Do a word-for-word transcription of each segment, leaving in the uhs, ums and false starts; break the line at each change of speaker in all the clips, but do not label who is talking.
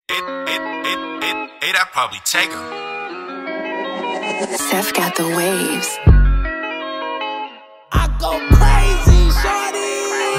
It, it, it, it, it, I probably take her.
Seth got the waves.
I go crazy, shawty.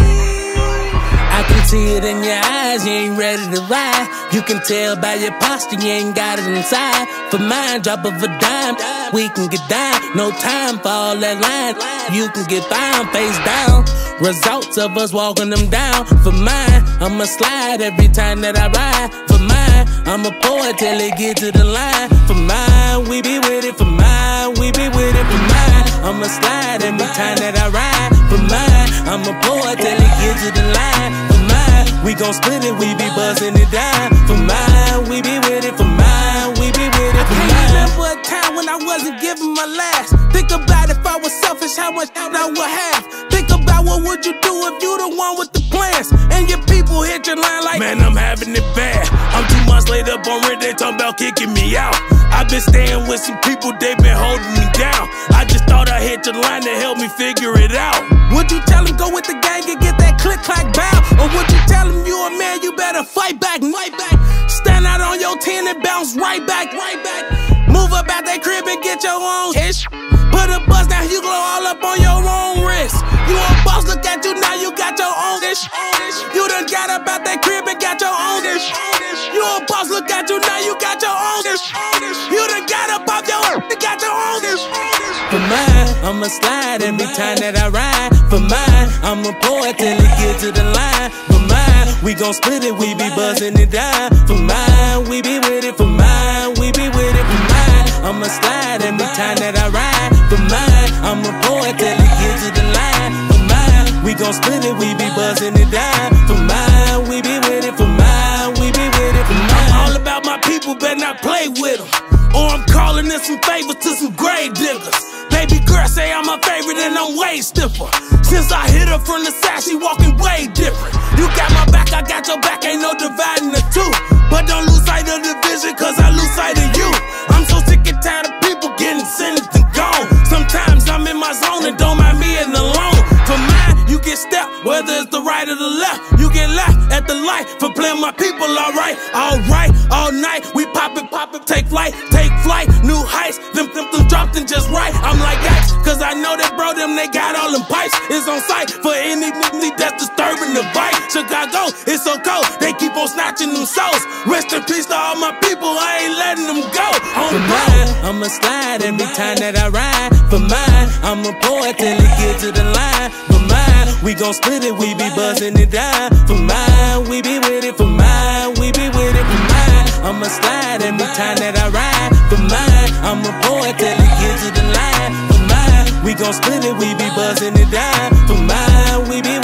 I can see it in your eyes, you ain't ready to ride. You can tell by your posture, you ain't got it inside. For mine, drop of a dime, we can get down. No time for all that line, you can get bound, face down. Results of us walking them down. For mine, I'ma slide every time that I ride. For mine, I'ma pour it till it get to the line. For mine, we be with it. For mine, we be with it. For mine, I'ma slide every time that I ride. For mine, I'ma pour it till it get to the line. For mine, we gon' split it, we be buzzing it down. For mine, we be with it. For mine, we be with it. For mine. I remember a time when I wasn't giving my last. Think about if I was selfish, how much I would have. Think about what would you do if you the one with the plans and your people hit your line like, man, I'm having it bad. I'm two months laid up on rent, they talking about kicking me out. I've been staying with some people, they been holding me down. I just thought I hit your line to help me figure it out. Would you tell them go with the gang and get that click clack bow? Or would you tell them you a man, you better fight back, fight back. Stand out on your ten and bounce right back, right back. Move up out that crib and get your own ish. Put a buzz down, you glow all up on your own wrist. You a boss, look at you now, you got your own ish. You done got up out that crib and got your own ish. You a boss, look at you now, you got your own ish. You done got up off your own, you got your own ish. For mine, I'ma slide every time that I ride. For mine, I'ma pour it till it get to the line. For mine, we gon' split it, we be buzzing it down. For mine, we be with it. For mine, we be with it. For mine, I'ma slide every time that I ride. For mine, I'ma pour it till it get to the line. For mine, we gon' split it, we be buzzing it down. For mine, we be with it. For mine, we be with it. For mine, I'm all about my people, better not play with them. Or I'm calling in some favors to some grave diggers. Baby girl say I'm her favorite and I'm way stiffer. Since I hit her from the side, she walking way different. You got my back, I got your back, ain't no dividing the two. But don't lose sight of the vision, cause I lose sight of you. I'm so sick and tired of people getting sentenced and gone. Sometimes I'm in my zone and don't mind me in the alone. For mine, you get stepped, whether it's the right or the left. You get left at the light for playing my people, alright. Alright, all night, we pop it, pop it, take flight, take flight, new heights. Them, them, them dropped in just right. I'm like X, cause I know that bro, them, they got all them pipes. It's on sight for any nigga that's disturbing the vibe. Chicago, it's so cold, they keep on snatching them souls. Rest in peace to all my people, I ain't letting them go. On For mine, I'ma slide every time that I ride. For mine, I'ma pour it till it get to the line. For mine, we gon' split it, we be buzzing it down. For mine, we be with it. For mine, we be with it. For mine, I'ma slide every time that I ride. For mine, I'ma pour it till it get to the line. For mine, we gon' split it, we be buzzing it down. For mine, we be